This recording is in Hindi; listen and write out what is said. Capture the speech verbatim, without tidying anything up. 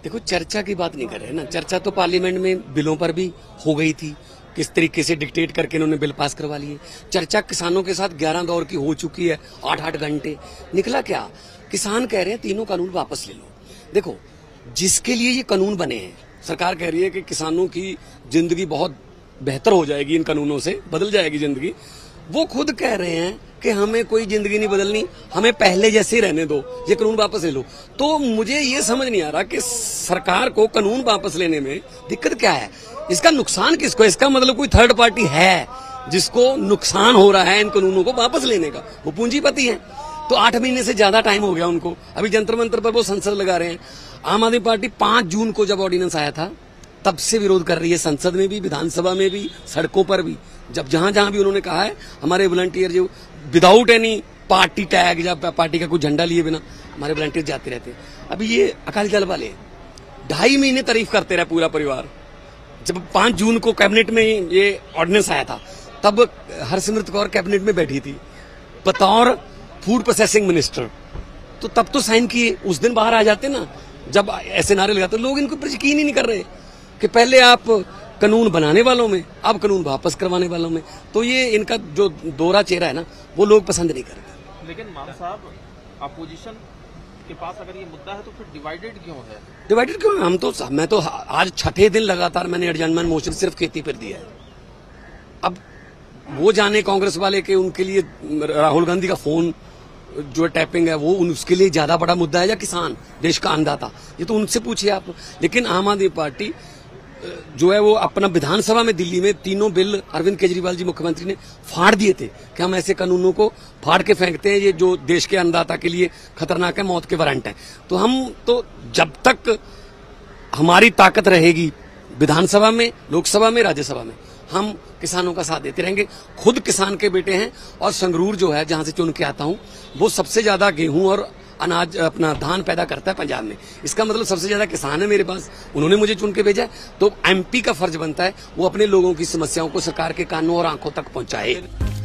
देखो, चर्चा की बात नहीं कर रहे ना। चर्चा तो पार्लियामेंट में बिलों पर भी हो गई थी, किस तरीके से डिक्टेट करके इन्होंने बिल पास करवा लिए। चर्चा किसानों के साथ ग्यारह दौर की हो चुकी है, आठ आठ घंटे। निकला क्या? किसान कह रहे हैं तीनों कानून वापस ले लो। देखो, जिसके लिए ये कानून बने हैं, सरकार कह रही है कि किसानों की जिंदगी बहुत बेहतर हो जाएगी, इन कानूनों से बदल जाएगी जिंदगी। वो खुद कह रहे हैं कि हमें कोई जिंदगी नहीं बदलनी, हमें पहले जैसे ही रहने दो, ये कानून वापस ले लो। तो मुझे ये समझ नहीं आ रहा कि सरकार को कानून वापस लेने में दिक्कत क्या है, इसका नुकसान किसको? इसका मतलब कोई थर्ड पार्टी है जिसको नुकसान हो रहा है इन कानूनों को वापस लेने का, वो पूंजीपति है। तो आठ महीने से ज्यादा टाइम हो गया उनको, अभी जंतर मंतर पर वो संसद लगा रहे हैं। आम आदमी पार्टी पांच जून को जब ऑर्डिनेंस आया था तब से विरोध कर रही है, संसद में भी, विधानसभा में भी, सड़कों पर भी। जब जहां जहां भी उन्होंने कहा है, हमारे वॉलंटियर जो विदाउट एनी पार्टी टैग या पार्टी का कोई झंडा लिए बिना हमारे वॉलंटियर जाते रहते हैं। अभी ये अकाली दल वाले ढाई महीने तारीफ करते रहे पूरा परिवार। जब पांच जून को कैबिनेट में ये ऑर्डिनेंस आया था तब हरसिमरत कौर कैबिनेट में बैठी थी बतौर फूड प्रोसेसिंग मिनिस्टर, तो तब तो साइन किए। उस दिन बाहर आ जाते ना जब ऐसे नारे लगाते। लोग इनको पर यकीन ही नहीं कर रहे कि पहले आप कानून बनाने वालों में, अब कानून वापस करवाने वालों में। तो ये इनका जो दोहरा चेहरा है ना, वो लोग पसंद नहीं करते। लेकिन मान साहब, अपोजिशन के पास अगर ये मुद्दा है तो फिर डिवाइडेड क्यों है? डिवाइडेड क्यों है? हम तो मैं तो आज छठे दिन लगातार मैंने एडजमेंट मोशन सिर्फ खेती पर दिया है। अब वो जाने कांग्रेस वाले के, उनके लिए राहुल गांधी का फोन जो टैपिंग है वो उसके लिए ज्यादा बड़ा मुद्दा है या किसान, देश का अन्नदाता, ये तो उनसे पूछिए आप। लेकिन आम आदमी पार्टी जो है वो अपना विधानसभा में दिल्ली में तीनों बिल अरविंद केजरीवाल जी मुख्यमंत्री ने फाड़ दिए थे कि हम ऐसे कानूनों को फाड़ के फेंकते हैं, ये जो देश के अन्नदाता के लिए खतरनाक है, मौत के वारंट है। तो हम तो जब तक हमारी ताकत रहेगी विधानसभा में, लोकसभा में, राज्यसभा में, हम किसानों का साथ देते रहेंगे। खुद किसान के बेटे हैं और संगरूर जो है जहां से चुन के आता हूं, वो सबसे ज्यादा गेहूं और अनाज अपना धान पैदा करता है पंजाब में। इसका मतलब सबसे ज्यादा किसान है मेरे पास, उन्होंने मुझे चुन के भेजा है। तो एमपी का फर्ज बनता है वो अपने लोगों की समस्याओं को सरकार के कानों और आंखों तक पहुंचाए।